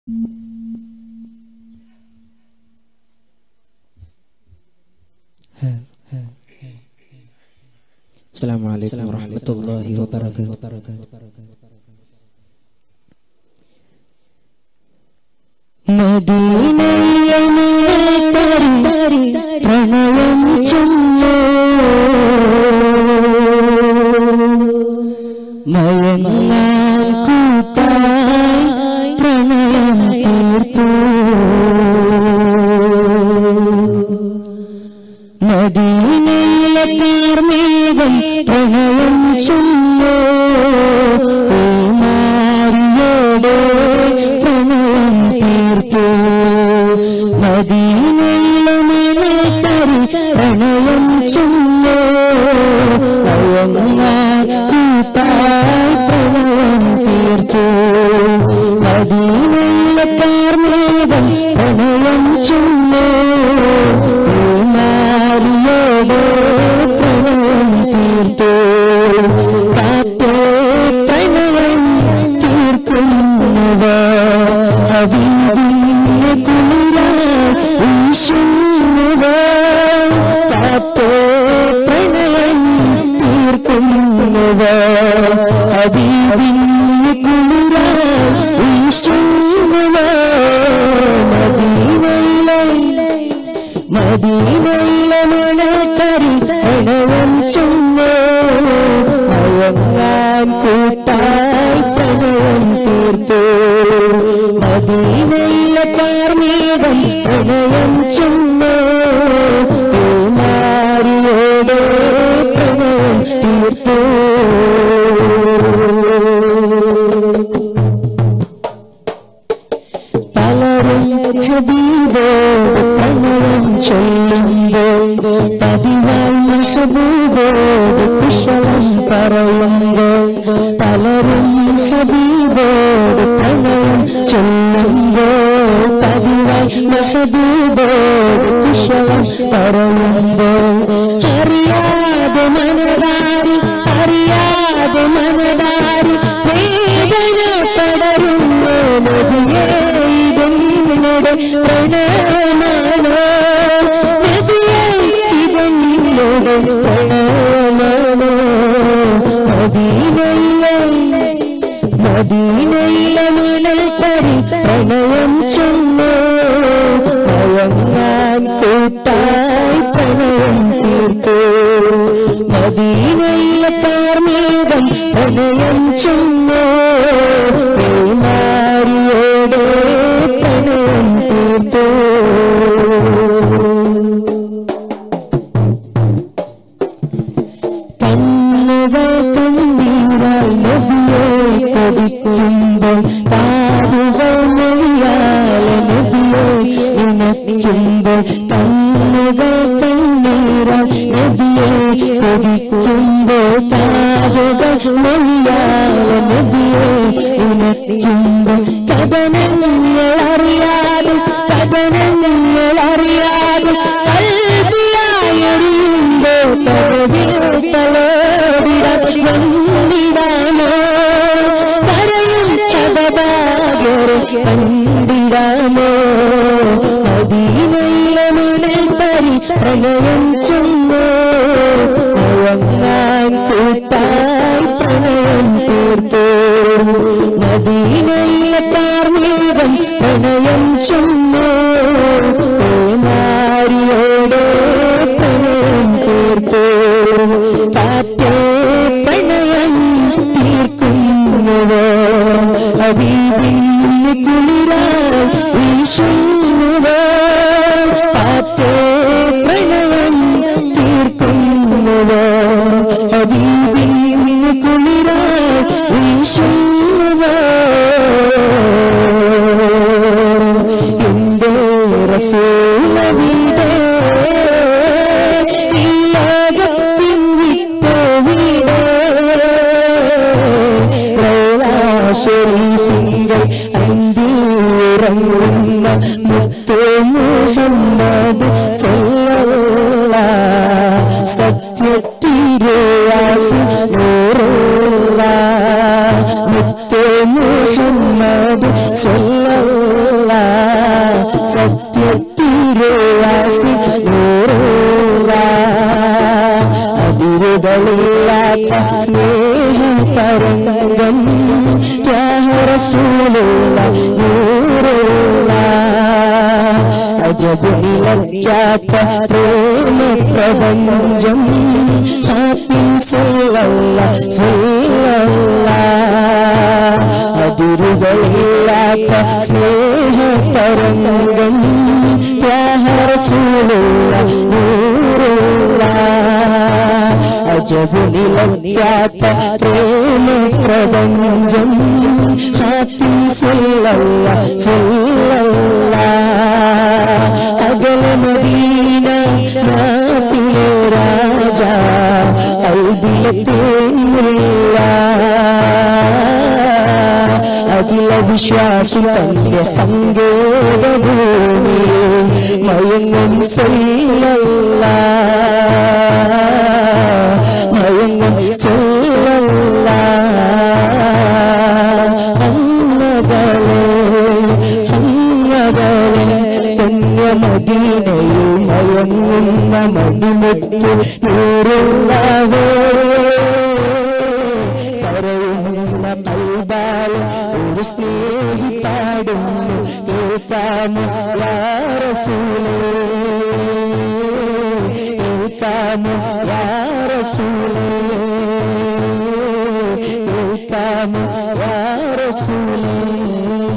Assalamualaikum warahmatullahi wabarakatuh. മദീനയിൽ തരി പ്രണയം ചൊല്ലോ മയങ്ങാൻ കൂട്ടായി പ്രണയം തീർത്തു മദീനയിലെ കാർമേഘം പ്രണയം ചൊല്ലോ മാറിയോടെ പ്രണയം തീർത്തു മദീനയിലെ മണൽത്തരി പ്രണയം ചൊല്ലോ മയങ്ങാൻ കൂട്ടായി പ്രണയം തീർത്തു മദീനയിലെ കാർമേഘം പ്രണയം ചൊല്ലോ മാറിയോടെ പ്രണയം തീർത്തു കാറ്റേ പ്രണയം തീർക്കുന്നവ ഹബീബിന്റെ കുളിരായി വീശുന്നവ കാറ്റേ പ്രണയം തീർക്കുന്നവ ഹബീബിന്റെ കുളിരായി വീശുന്നവ മദീനയിലെ മണൽത്തരി പ്രണയം ചൊല്ലോ മയങ്ങാൻ കൂട്ടായി പ്രണയം തീർത്തു മദീനയിലെ കാർമേഘം പ്രണയം ചൊല്ലോ മാറിയോടെ പ്രണയം തീർത്തു പലരും ഹബീബോട് പ്രണയം ചൊല്ലുമ്പോൾ പതിവായി മെഹബൂബോട് കുശലം പറയുമ്പോൾ പലരും ഹബീബോട് പ്രണയം ചൊല്ലുമ്പോൾ പതിവായി മെഹബൂബോട് കുശലം പറയുമ്പോൾ അറിയാതെ മനതാരി വേദന പടരുന്നു നബിയേ ഇതെന്നുടെ പ്രണയമാണോ നബിയേ ഇതെന്നുടെ പ്രണയമാണോ മദീനയിലെ മണൽത്തരി പ്രണയം ചൊല്ലോ മയങ്ങാൻ കൂട്ടായി പ്രണയം തീർത്തു മദീനയിലെ കാർമേഘം പ്രണയം ചൊല്ലോ മാറിയോടെ പ്രണയം തീർത്തു കണ്ണുകൾ കണ്ണീരാൽ നബിയെ കൊതിക്കുമ്പോൾ കാതുകൾ മൊഴിയാലെ നബിയെ ഇണയ്ക്കുമ്പോൾ കണ്ണുകൾ കണ്ണീരാൽ നബിയെ കൊതിക്കുമ്പോൾ കാതുകൾ മൊഴിയാലെ നബിയെ ഇണയ്ക്കുമ്പോൾ കഥനങ്ങൾ അറിയാതെ കൽബിയായെറിയുമ്പോൾ കരവിൽ തലോടിടാൻ വന്നിടാമോ കരയും ശതഭാഗ്യരെ കണ്ടിടാമോ മദീനയിലെ മണൽത്തരി പ്രണയം ചൊല്ലോ മയങ്ങാൻ കൂട്ടായി പ്രണയം തീർത്തു മദീനയിലെ കാർമേഘം പ്രണയം ചൊല്ലോ മാറിയോടെ പ്രണയം തീർത്തു കാറ്റേ പ്രണയം തീർക്കുന്നവോ ഹബീബിന്റെ കുളിരായി വീശുന്നവോ കാറ്റേ പ്രണയം തീർക്കുന്നവോ ഹബീബിന്റെ കുളിരായി വീശുന്നവോ എന്റെ റസൂലവിടെ ഈ ലോകത്തിൻ വിട്ടവിടെ ശരീഫികൾ അന്തിയുറങ്ങുന്ന മുത്ത് മുഹമ്മദ് സല്ലല്ലാഹ് സത്യത്തിരുയാസ് നൂറുല്ലാഹ് മുത്ത് മുഹമ്മദ് സല്ലല്ലാഹ് സത്യത്തിരുവാസി നൂറുള്ള അതിരുകളില്ലാത്ത സ്നേഹതരംഗം ത്വാഹ റസൂലുള്ള നൂറുള്ള അജബിലയ്യാത്ത പ്രേമപ്രപഞ്ചം ഹാത്തിം സല്ലല്ലാഹു സല്ലല്ലാഹു അതിരുകളില്ലാത്ത സ്നേഹതരംഗം ത്വാഹ റസൂലുള്ളാഹി നൂറുള്ളാഹി അജബിലയ്യാത്ത പ്രേമപ്രപഞ്ചം ഹാത്തിം സല്ലല്ലാഹു സല്ലല്ലാഹു അകല മദീന നാട്ടിലെ രാജ ഖൽബിലെത്തുന്നില്ല അഖില വിശ്വാസി തന്റെ സങ്കേതഭൂമി മയങ്ങും സല്ലല്ലാഹു മയങ്ങും സല്ലല്ലാഹു അങ്ങകലെ മദീനയിൽ മയങ്ങുന്ന മണിമുത്ത് നൂറുള്ളവേ കരയുന്ന കൽബാൽ ഒരു സ്നേഹി പാടുന്നു കേൾക്കാമോ യാ റസൂലേ കേൾക്കാമോ യാ റസൂലേ കേൾക്കാമോ യാ റസൂലേ